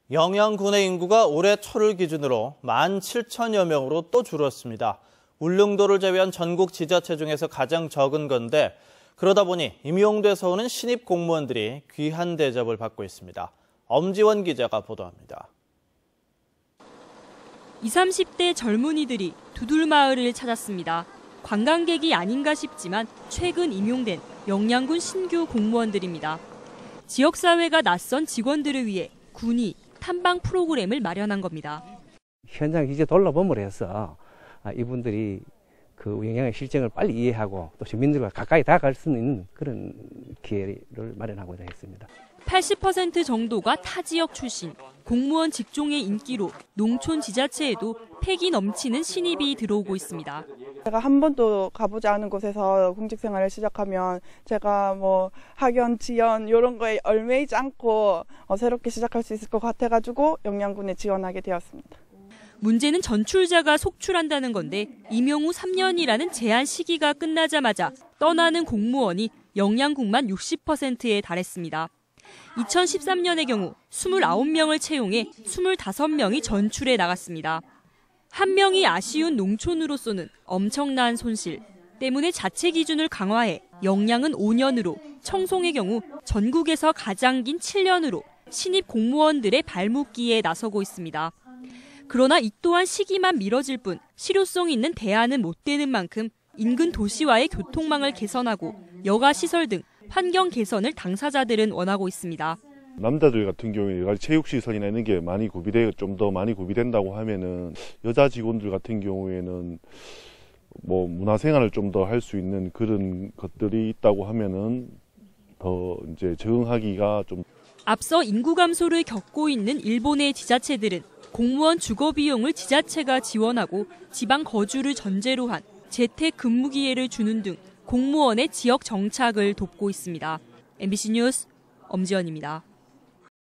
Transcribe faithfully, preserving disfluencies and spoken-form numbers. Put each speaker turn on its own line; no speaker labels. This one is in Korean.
영양군의 인구가 올해 초를 기준으로 만 칠천여 명으로 또 줄었습니다. 울릉도를 제외한 전국 지자체 중에서 가장 적은 건데 그러다 보니 임용돼서 오는 신입 공무원들이 귀한 대접을 받고 있습니다. 엄지원 기자가 보도합니다.
이십, 삼십 대 젊은이들이 두들마을을 찾았습니다. 관광객이 아닌가 싶지만 최근 임용된 영양군 신규 공무원들입니다. 지역사회가 낯선 직원들을 위해 군이 탐방 프로그램을 마련한 겁니다.
현장 이제 돌아보므로 해서 이분들이 그 영양의 실정을 빨리 이해하고 또 주민들과 가까이 다가갈 수 있는 그런 기회를 마련하고자 했습니다.
팔십 퍼센트 정도가 타 지역 출신, 공무원 직종의 인기로 농촌 지자체에도 패기 넘치는 신입이 들어오고 있습니다.
제가 한 번도 가보지 않은 곳에서 공직 생활을 시작하면 제가 뭐 학연, 지연 이런 거에 얽매이지 않고 새롭게 시작할 수 있을 것 같아가지고 영양군에 지원하게 되었습니다.
문제는 전출자가 속출한다는 건데 임용 후 삼 년이라는 제한 시기가 끝나자마자 떠나는 공무원이 영양군만 육십 퍼센트에 달했습니다. 이천십삼 년의 경우 이십구 명을 채용해 이십오 명이 전출해 나갔습니다. 한 명이 아쉬운 농촌으로서는 엄청난 손실 때문에 자체 기준을 강화해 영양은 오 년으로 청송의 경우 전국에서 가장 긴 칠 년으로 신입 공무원들의 발목기에 나서고 있습니다. 그러나 이 또한 시기만 미뤄질 뿐 실효성 있는 대안은 못 되는 만큼 인근 도시와의 교통망을 개선하고 여가 시설 등 환경 개선을 당사자들은 원하고 있습니다.
남자들 같은 경우에 여러 가지 체육시설이나 이런 게 많이 구비돼 좀 더 많이 구비된다고 하면은 여자 직원들 같은 경우에는 뭐 문화생활을 좀 더 할 수 있는 그런 것들이 있다고 하면은 더 이제 적응하기가 좀.
앞서 인구 감소를 겪고 있는 일본의 지자체들은 공무원 주거 비용을 지자체가 지원하고 지방 거주를 전제로 한 재택 근무 기회를 주는 등 공무원의 지역 정착을 돕고 있습니다. 엠비씨 뉴스 엄지연입니다.